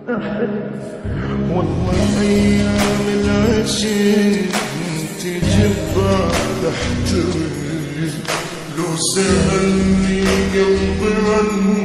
والله أيام العشق تجبع تحتوي، لو سألني قلبي عنك